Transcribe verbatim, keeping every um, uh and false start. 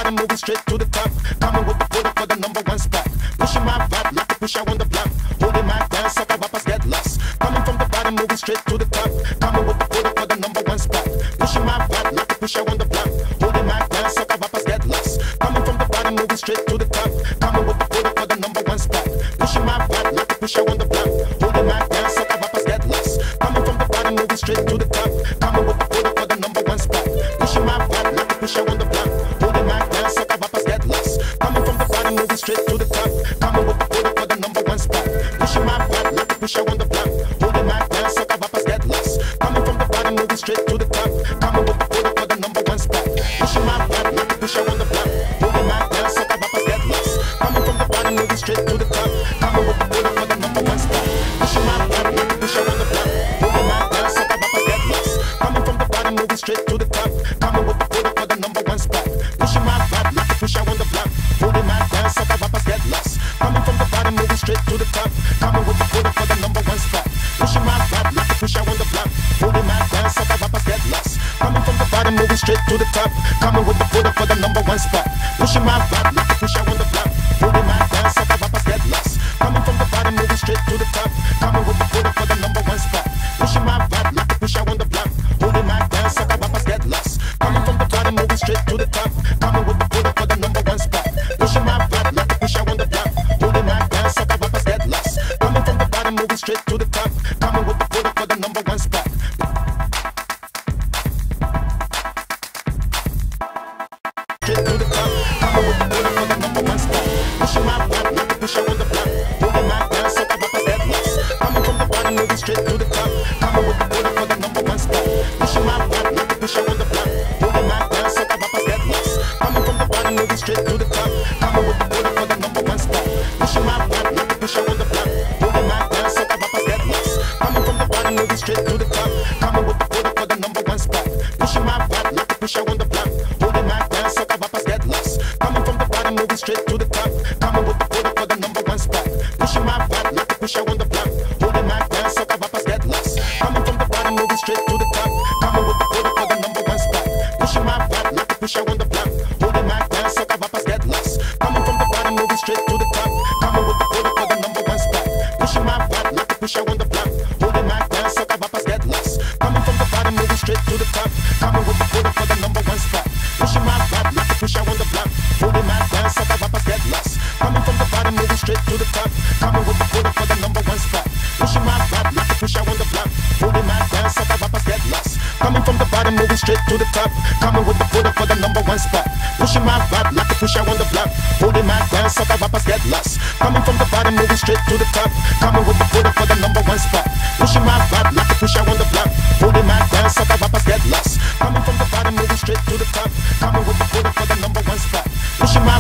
bottom, moving straight to the top. Coming with the photo for the number one spot. Pushing my vibe like a pusher on the block. Holding my down, sucker rappers get lost. Coming from the bottom, moving straight to the top. Coming with the photo for the number one spot. Pushing my vibe like a pusher on the block. Holding my down, sucker rappers get lost. Coming from the bottom, moving straight to the top. Coming with the photo for the number one spot. Pushing my vibe like a pusher on the block. Holding my down, sucker rappers get lost. Coming from the bottom, moving straight to the top. Coming with the photo for the number one spot. Pushing my vibe like a pusher on the block. Holding my down, sucker rappers get lost. Coming from the bottom, moving straight to the top. Coming with the photo for the number one spot. Pushing my vibe like a pusher on the block. Holding my down, sucker rappers get lost. Coming from the bottom, moving straight to the top. Coming with the photo for the number one spot. Pushing my vibe like a pusher on the block. Holding my down, sucker rappers get lost. Coming from the bottom, moving straight to the top. Coming with the photo for the number one spot. Pushing my vibe like a pusher on the block. Holding my down, sucker rappers get lost. Coming from the bottom, moving straight to the top. Coming with the photo for the number one spot. Pushing my vibe like a pusher on the block. Holding my down, sucker rappers get lost. Coming from the bottom, moving straight to the top. Coming with the photo for the number one spot. Pushing my vibe like a pusher on the block. Holding my down, sucker rappers get lost. Coming from the bottom, moving straight to the top. Coming with the photo for the number one spot. Pushing my vibe like a pusher on the block. Holding my down, sucker rappers get lost. Coming from the bottom, moving straight to the top. Coming with the photo for the number one spot. Pushing my vibe like a pusher on the block. Holding my down, sucker rappers get lost. Coming from the bottom, moving straight to the top. Coming with the photo for the number one spot. Pushing my vibe like a pusher on the block. Holding my down, sucker rappers get lost. Coming from the bottom, moving straight to the top. Coming with the photo for the number one spot. Straight to the top. Coming with the photo for the number one spot. Pushing my vibe like a pusher on the block. Holding my down, sucker rappers get lost. Coming from the bottom, moving straight to the top. Coming with the photo for the number one spot. Pushing my vibe like a pusher on the block. Holding my down, sucker rappers get lost. Coming from the bottom, moving straight to the top. Coming with the photo for the number one spot. Pushing my vibe like a pusher on the block. Holding my down, sucker rappers get lost. Coming from the bottom, moving straight to the top. Coming with the photo for the number one spot. Pushing my vibe like a pusher on the block. Holding my down, sucker rappers get lost. Coming from the bottom, moving straight to the top. Coming with the photo for the number one spot. Pushing my vibe like a pusher on the block. Holding my down, sucker rappers get lost. Coming from the bottom, moving straight to the top. Coming with the photo for the number one spot. Pushing my vibe like a pusher on the block. Holding my down, sucker rappers get lost. Coming from the bottom, moving straight to the top. Coming with the photo for the number one spot. Pushing my vibe like a pusher on the block. Holding my down, sucker rappers get lost. Coming from the bottom, moving straight to the top. Coming with the photo for the number one spot. Pushing my vibe like a pusher on the block. Holding my down, sucker rappers get lost. Coming from the bottom, moving straight to the top. Coming with the photo for the number one spot. Pushing my vibe like a pusher on the block. Holding my down, sucker rappers get lost. Coming from the bottom, moving straight to the top. Coming with the photo for the number one spot. Pushing my vibe like a pusher on the block. Holding my down, sucker rappers get lost. Coming from the bottom, moving straight to the top. Coming with the photo for the number one spot. Pushing my vibe like a pusher on the block. Holding my down, sucker rappers get lost. Coming from the bottom, moving straight to the top. Coming with the photo for the number one spot. Pushing my